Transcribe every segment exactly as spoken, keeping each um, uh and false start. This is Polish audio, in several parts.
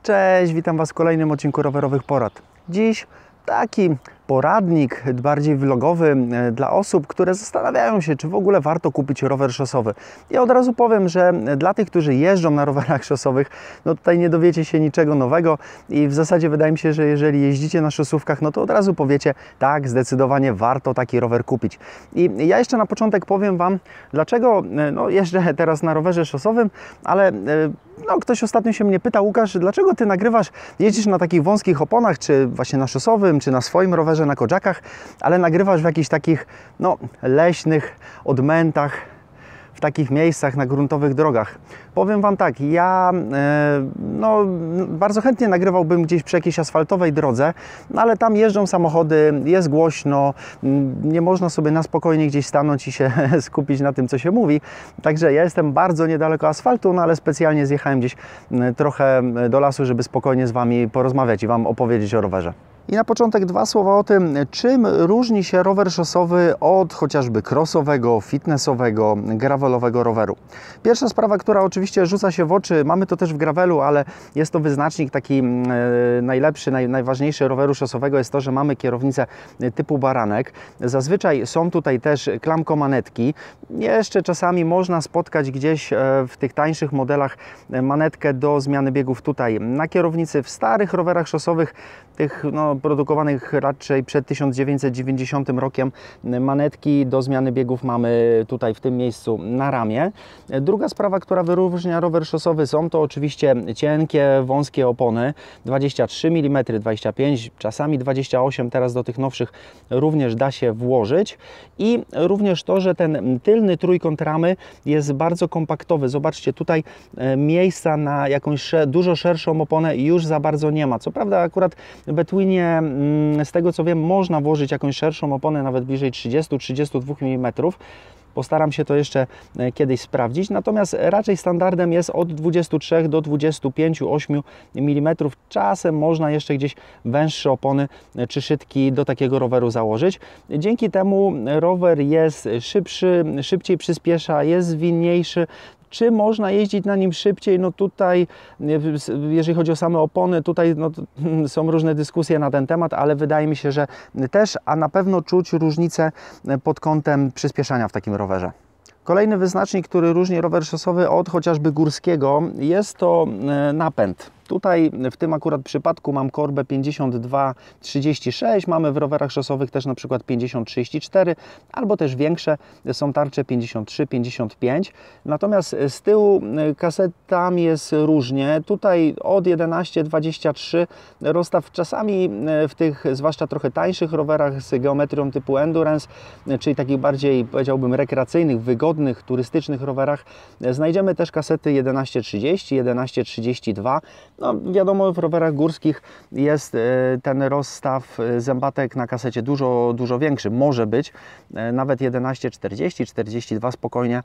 Cześć, witam Was w kolejnym odcinku Rowerowych Porad. Dziś taki poradnik bardziej vlogowy dla osób, które zastanawiają się, czy w ogóle warto kupić rower szosowy. Ja od razu powiem, że dla tych, którzy jeżdżą na rowerach szosowych, no tutaj nie dowiecie się niczego nowego i w zasadzie wydaje mi się, że jeżeli jeździcie na szosówkach, no to od razu powiecie, tak, zdecydowanie warto taki rower kupić. I ja jeszcze na początek powiem Wam, dlaczego no, jeżdżę teraz na rowerze szosowym, ale no, ktoś ostatnio się mnie pytał, Łukasz, dlaczego Ty nagrywasz, jeździsz na takich wąskich oponach, czy właśnie na szosowym, czy na swoim rowerze, na kodżakach, ale nagrywasz w jakichś takich no, leśnych odmętach, w takich miejscach na gruntowych drogach. Powiem Wam tak, ja e, no, bardzo chętnie nagrywałbym gdzieś przy jakiejś asfaltowej drodze, no, ale tam jeżdżą samochody, jest głośno, nie można sobie na spokojnie gdzieś stanąć i się skupić na tym, co się mówi. Także ja jestem bardzo niedaleko asfaltu, no ale specjalnie zjechałem gdzieś trochę do lasu, żeby spokojnie z Wami porozmawiać i Wam opowiedzieć o rowerze. I na początek dwa słowa o tym, czym różni się rower szosowy od chociażby crossowego, fitnessowego, gravelowego roweru. Pierwsza sprawa, która oczywiście rzuca się w oczy, mamy to też w gravelu, ale jest to wyznacznik taki e, najlepszy, naj, najważniejszy roweru szosowego, jest to, że mamy kierownicę typu baranek. Zazwyczaj są tutaj też klamkomanetki. Jeszcze czasami można spotkać gdzieś e, w tych tańszych modelach manetkę do zmiany biegów tutaj na kierownicy. W starych rowerach szosowych, tych no, produkowanych raczej przed tysiąc dziewięćset dziewięćdziesiątym rokiem, manetki do zmiany biegów mamy tutaj w tym miejscu na ramię. Druga sprawa, która wyróżnia rower szosowy, są to oczywiście cienkie, wąskie opony, dwadzieścia trzy milimetry, dwadzieścia pięć, czasami dwadzieścia osiem, teraz do tych nowszych również da się włożyć i również to, że ten tylny trójkąt ramy jest bardzo kompaktowy. Zobaczcie, tutaj miejsca na jakąś dużo szerszą oponę już za bardzo nie ma. Co prawda akurat w Betwinie, z tego co wiem, można włożyć jakąś szerszą oponę, nawet bliżej trzydziestu do trzydziestu dwóch milimetrów. Postaram się to jeszcze kiedyś sprawdzić, natomiast raczej standardem jest od dwudziestu trzech do dwudziestu pięciu do ośmiu milimetrów. Czasem można jeszcze gdzieś węższe opony czy szytki do takiego roweru założyć. Dzięki temu rower jest szybszy, szybciej przyspiesza, jest zwinniejszy. Czy można jeździć na nim szybciej? No tutaj, jeżeli chodzi o same opony, tutaj no, są różne dyskusje na ten temat, ale wydaje mi się, że też, a na pewno czuć różnicę pod kątem przyspieszania w takim rowerze. Kolejny wyznacznik, który różni rower szosowy od chociażby górskiego, jest to napęd. Tutaj w tym akurat przypadku mam korbę pięćdziesiąt dwa trzydzieści sześć, mamy w rowerach szosowych też na przykład pięćdziesiąt trzydzieści cztery, albo też większe są tarcze pięćdziesiąt trzy pięćdziesiąt pięć. Natomiast z tyłu kasetami jest różnie. Tutaj od jedenaście dwadzieścia trzy rozstaw czasami w tych zwłaszcza trochę tańszych rowerach z geometrią typu endurance, czyli takich bardziej, powiedziałbym, rekreacyjnych, wygodnych, turystycznych rowerach znajdziemy też kasety jedenaście trzydzieści, jedenaście trzydzieści dwa. No, wiadomo, w rowerach górskich jest ten rozstaw zębatek na kasecie dużo, dużo większy. Może być nawet jedenaście czterdzieści, czterdzieści dwa spokojnie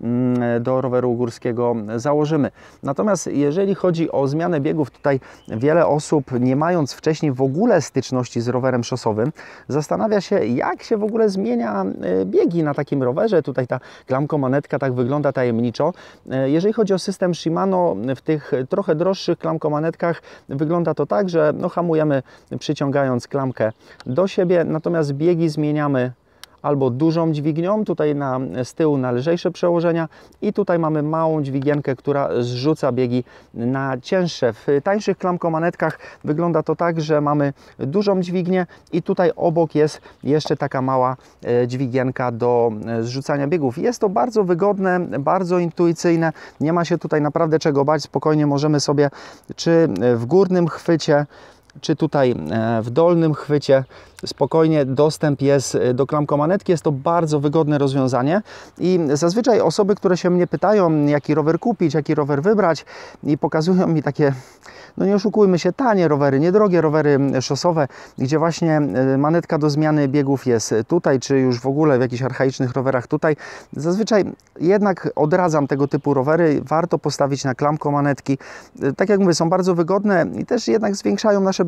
do roweru górskiego założymy. Natomiast jeżeli chodzi o zmianę biegów, tutaj wiele osób, nie mając wcześniej w ogóle styczności z rowerem szosowym, zastanawia się, jak się w ogóle zmienia biegi na takim rowerze. Tutaj ta klamkomanetka tak wygląda tajemniczo. Jeżeli chodzi o system Shimano, w tych trochę droższych klamkomanetkach wygląda to tak, że no, hamujemy przyciągając klamkę do siebie, natomiast biegi zmieniamy albo dużą dźwignią, tutaj na, z tyłu na lżejsze przełożenia i tutaj mamy małą dźwigienkę, która zrzuca biegi na cięższe. W tańszych klamkomanetkach wygląda to tak, że mamy dużą dźwignię i tutaj obok jest jeszcze taka mała dźwigienka do zrzucania biegów. Jest to bardzo wygodne, bardzo intuicyjne, nie ma się tutaj naprawdę czego bać, spokojnie możemy sobie czy w górnym chwycie, czy tutaj w dolnym chwycie spokojnie dostęp jest do klamkomanetki. Jest to bardzo wygodne rozwiązanie i zazwyczaj osoby, które się mnie pytają, jaki rower kupić, jaki rower wybrać i pokazują mi takie, no nie oszukujmy się, tanie rowery, niedrogie rowery szosowe, gdzie właśnie manetka do zmiany biegów jest tutaj, czy już w ogóle w jakichś archaicznych rowerach tutaj. Zazwyczaj jednak odradzam tego typu rowery. Warto postawić na klamkomanetki. Tak jak mówię, są bardzo wygodne i też jednak zwiększają nasze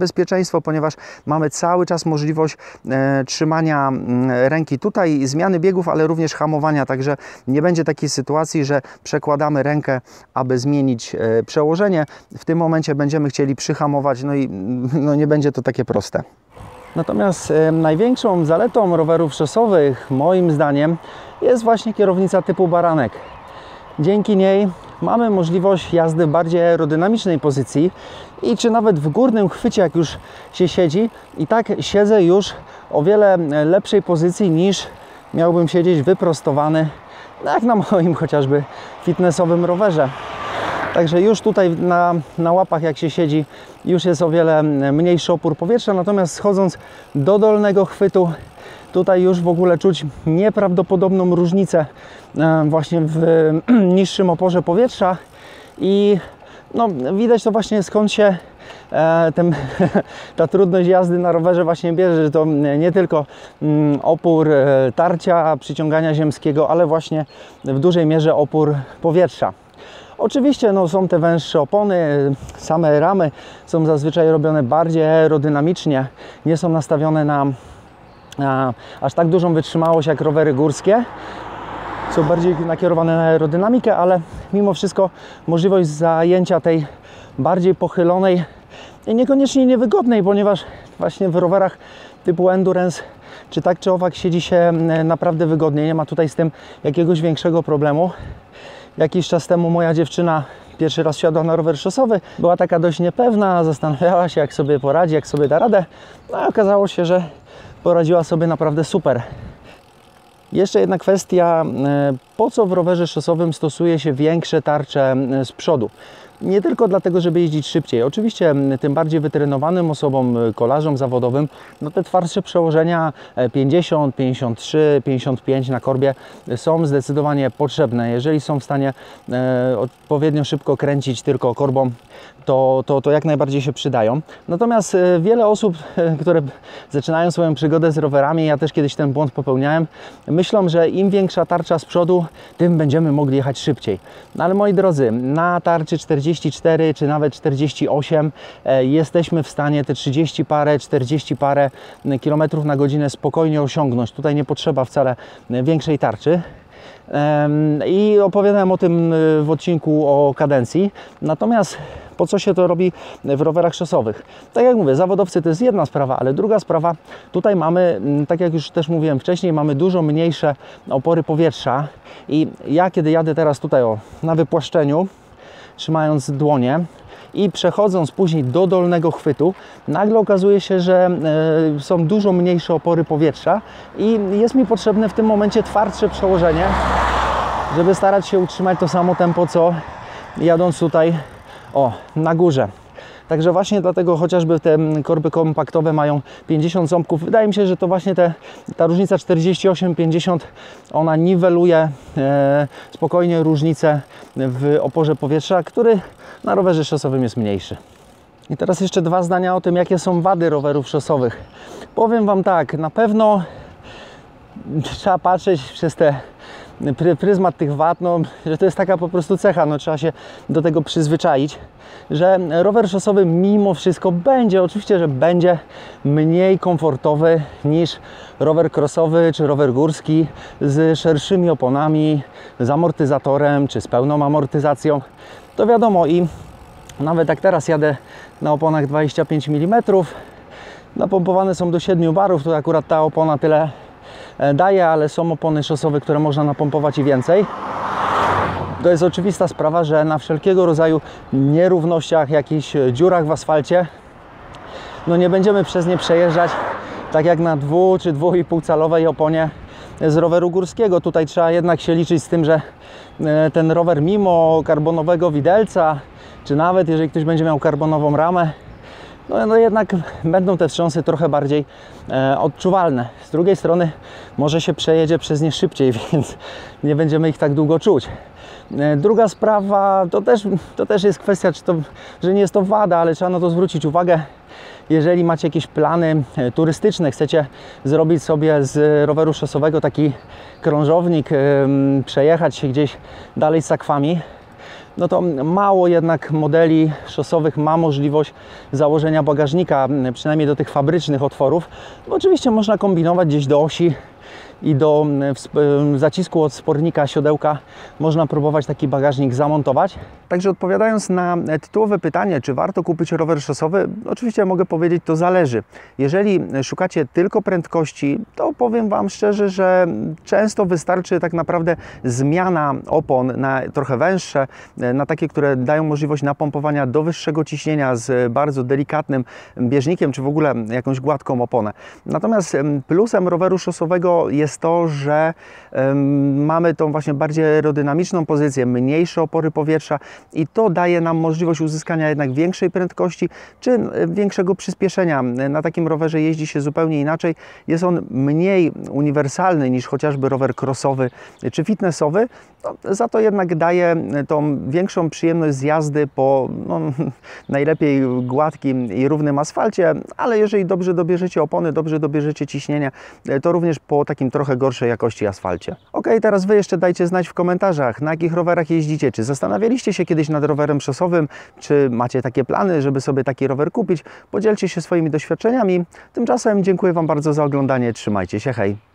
bezpieczeństwo, ponieważ mamy cały czas możliwość e, trzymania e, ręki tutaj, zmiany biegów, ale również hamowania, także nie będzie takiej sytuacji, że przekładamy rękę, aby zmienić e, przełożenie. W tym momencie będziemy chcieli przyhamować, no i no nie będzie to takie proste. Natomiast e, największą zaletą rowerów szosowych, moim zdaniem, jest właśnie kierownica typu baranek. Dzięki niej mamy możliwość jazdy w bardziej aerodynamicznej pozycji i czy nawet w górnym chwycie, jak już się siedzi, i tak siedzę już o wiele lepszej pozycji niż miałbym siedzieć wyprostowany, jak na moim chociażby fitnessowym rowerze. Także już tutaj na, na łapach, jak się siedzi, już jest o wiele mniejszy opór powietrza, natomiast schodząc do dolnego chwytu, tutaj już w ogóle czuć nieprawdopodobną różnicę właśnie w niższym oporze powietrza i no, widać to właśnie, skąd się e, ten, ta trudność jazdy na rowerze właśnie bierze, że to nie tylko mm, opór e, tarcia, przyciągania ziemskiego, ale właśnie w dużej mierze opór powietrza. Oczywiście no, są te węższe opony, same ramy są zazwyczaj robione bardziej aerodynamicznie, nie są nastawione na a, aż tak dużą wytrzymałość jak rowery górskie. Są bardziej nakierowane na aerodynamikę, ale mimo wszystko możliwość zajęcia tej bardziej pochylonej i niekoniecznie niewygodnej, ponieważ właśnie w rowerach typu endurance czy tak czy owak siedzi się naprawdę wygodnie, nie ma tutaj z tym jakiegoś większego problemu. Jakiś czas temu moja dziewczyna pierwszy raz wsiadła na rower szosowy, była taka dość niepewna, zastanawiała się, jak sobie poradzi, jak sobie da radę, no i okazało się, że poradziła sobie naprawdę super. Jeszcze jedna kwestia, po co w rowerze szosowym stosuje się większe tarcze z przodu? Nie tylko dlatego, żeby jeździć szybciej. Oczywiście tym bardziej wytrenowanym osobom, kolarzom zawodowym, no te twardsze przełożenia pięćdziesiąt, pięćdziesiąt trzy, pięćdziesiąt pięć na korbie są zdecydowanie potrzebne. Jeżeli są w stanie e, odpowiednio szybko kręcić tylko korbą, to, to, to jak najbardziej się przydają. Natomiast e, wiele osób, e, które zaczynają swoją przygodę z rowerami, ja też kiedyś ten błąd popełniałem, myślą, że im większa tarcza z przodu, tym będziemy mogli jechać szybciej. No ale moi drodzy, na tarczy czterdzieści cztery czy nawet czterdzieści osiem e, jesteśmy w stanie te trzydzieści parę, czterdzieści parę kilometrów na godzinę spokojnie osiągnąć. Tutaj nie potrzeba wcale większej tarczy. I opowiadałem o tym w odcinku o kadencji. Natomiast po co się to robi w rowerach szosowych? Tak jak mówię, zawodowcy to jest jedna sprawa, ale druga sprawa, tutaj mamy, tak jak już też mówiłem wcześniej, mamy dużo mniejsze opory powietrza i ja kiedy jadę teraz tutaj o, na wypłaszczeniu, trzymając dłonie i przechodząc później do dolnego chwytu, nagle okazuje się, że e, są dużo mniejsze opory powietrza i jest mi potrzebne w tym momencie twardsze przełożenie, żeby starać się utrzymać to samo tempo, co jadąc tutaj o, na górze. Także właśnie dlatego chociażby te korby kompaktowe mają pięćdziesiąt ząbków. Wydaje mi się, że to właśnie te, ta różnica czterdzieści osiem pięćdziesiąt, ona niweluje e, spokojnie różnicę w oporze powietrza, który na rowerze szosowym jest mniejszy. I teraz jeszcze dwa zdania o tym, jakie są wady rowerów szosowych. Powiem Wam tak, na pewno trzeba patrzeć przez te pryzmat tych wad, no, że to jest taka po prostu cecha, no, trzeba się do tego przyzwyczaić, że rower szosowy mimo wszystko będzie, oczywiście, że będzie mniej komfortowy niż rower crossowy czy rower górski z szerszymi oponami, z amortyzatorem czy z pełną amortyzacją. To wiadomo i nawet jak teraz jadę na oponach dwadzieścia pięć milimetrów, napompowane są do siedmiu barów, to akurat ta opona tyle daje, ale są opony szosowe, które można napompować i więcej. To jest oczywista sprawa, że na wszelkiego rodzaju nierównościach, jakichś dziurach w asfalcie, no nie będziemy przez nie przejeżdżać tak jak na dwu czy dwu i pół calowej oponie z roweru górskiego. Tutaj trzeba jednak się liczyć z tym, że ten rower mimo karbonowego widelca, czy nawet jeżeli ktoś będzie miał karbonową ramę, no, no jednak będą te wstrząsy trochę bardziej e, odczuwalne. Z drugiej strony może się przejedzie przez nie szybciej, więc nie będziemy ich tak długo czuć. E, druga sprawa to też, to też jest kwestia, czy to, że nie jest to wada, ale trzeba na to zwrócić uwagę. Jeżeli macie jakieś plany turystyczne, chcecie zrobić sobie z roweru szosowego taki krążownik, e, przejechać się gdzieś dalej z sakwami, no to mało jednak modeli szosowych ma możliwość założenia bagażnika, przynajmniej do tych fabrycznych otworów. Oczywiście można kombinować gdzieś do osi i do zacisku od spornika siodełka można próbować taki bagażnik zamontować. Także odpowiadając na tytułowe pytanie, czy warto kupić rower szosowy, oczywiście mogę powiedzieć, to zależy. Jeżeli szukacie tylko prędkości, to powiem Wam szczerze, że często wystarczy tak naprawdę zmiana opon na trochę węższe, na takie, które dają możliwość napompowania do wyższego ciśnienia z bardzo delikatnym bieżnikiem, czy w ogóle jakąś gładką oponę. Natomiast plusem roweru szosowego jest to, że um, mamy tą właśnie bardziej aerodynamiczną pozycję, mniejsze opory powietrza i to daje nam możliwość uzyskania jednak większej prędkości czy większego przyspieszenia. Na takim rowerze jeździ się zupełnie inaczej. Jest on mniej uniwersalny niż chociażby rower crossowy czy fitnessowy, no, za to jednak daje tą większą przyjemność z jazdy po no, najlepiej gładkim i równym asfalcie, ale jeżeli dobrze dobierzecie opony, dobrze dobierzecie ciśnienia, to również po takim trochę gorszej jakości asfalcie. Ok, teraz Wy jeszcze dajcie znać w komentarzach, na jakich rowerach jeździcie. Czy zastanawialiście się kiedyś nad rowerem szosowym? Czy macie takie plany, żeby sobie taki rower kupić? Podzielcie się swoimi doświadczeniami. Tymczasem dziękuję Wam bardzo za oglądanie. Trzymajcie się, hej!